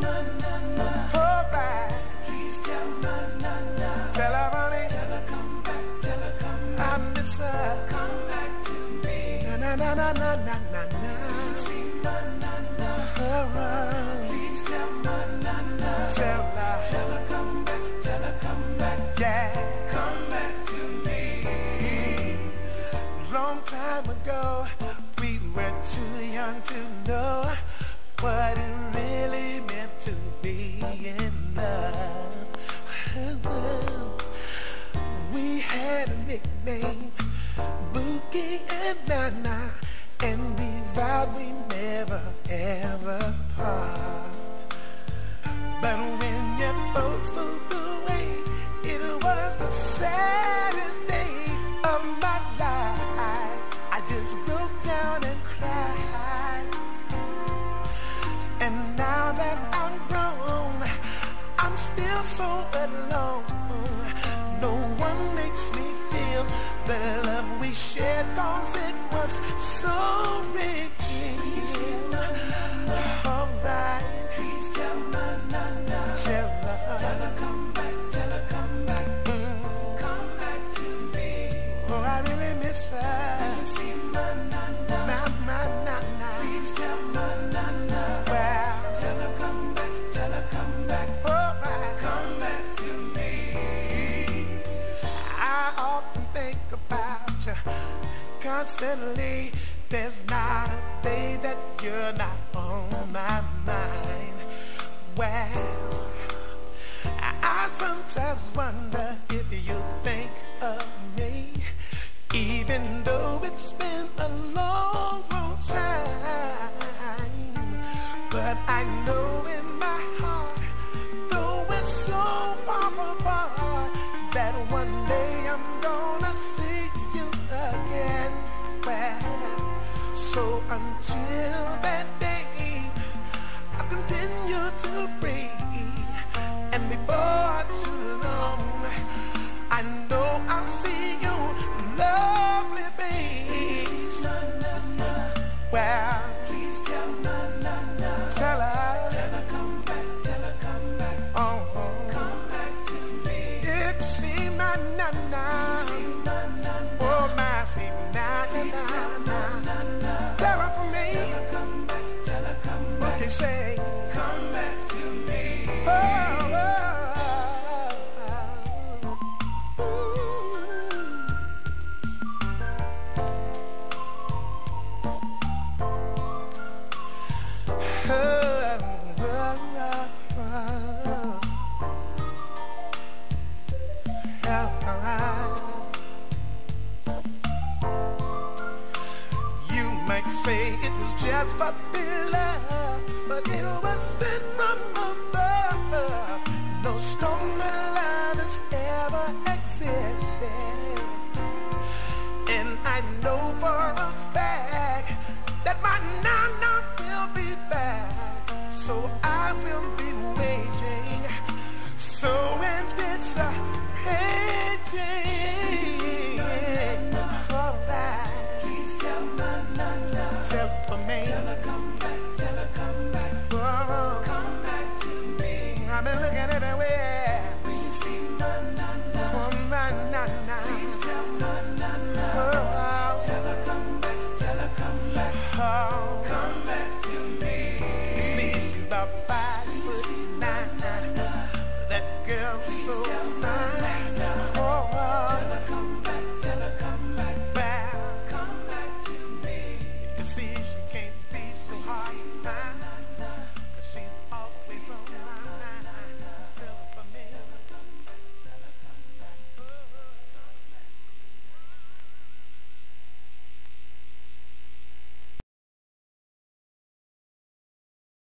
my Nana. Alright. Please tell my Nana. Tell her, honey. Tell her come back, tell her come back. I miss her. Come back to me. Na na na na na na na na. See my Nana. Please tell my Nana. Tell her. Tell her come back, tell her come back. Yeah. Come back to me. Long time ago, we were too young to know what it really meant to be in love. We had a nickname, Bookie and Nana, and we vowed we never ever part. But when your folks moved away, it was the saddest day of my life. I just broke down and cried. And now that I'm grown, I'm still so alone. No one makes me feel the love we shared, 'cause it was so rich. Alright. Please tell my Nana. Tell her. Tell her come back, tell her come back. Come back to me. Oh, I really miss her. See my Nana. My Nana. Please tell my Nana. Well, Tell her come back, tell her come back. alright. Come back to me. I often think about you constantly. There's not a day that you're not on my mind. Well, I sometimes wonder if you think of me, even though it's been a long, long time. But I know in my heart, though we're so far apart, that one day I'm gonna see you again. Well, so until that day, I'll continue to breathe. And before too long, I know I'll see your lovely face. Well, Please tell my Nana. tell her. Tell her come back, tell her come back. Oh, Come back to me. if you see my Nana, See my Nana. oh my sweet Nana, tell her for me. Tell her come back, tell her come What back. you say? Come back to me. Oh, you might say it was just puppy love, but it was sent from above. No stronger love has ever existed. And I know for a fact that my Nana will be back. So I will be waiting. So anticipating. Alright. Please tell my Nana. Tell for me. Tell her come back, tell her come back. Oh, Come back to me. I've been looking everywhere When you see my Nana. for my Nana. Please tell my Nana. Oh, Tell her come back, tell her come back. oh. Come back to me. See, she's about 5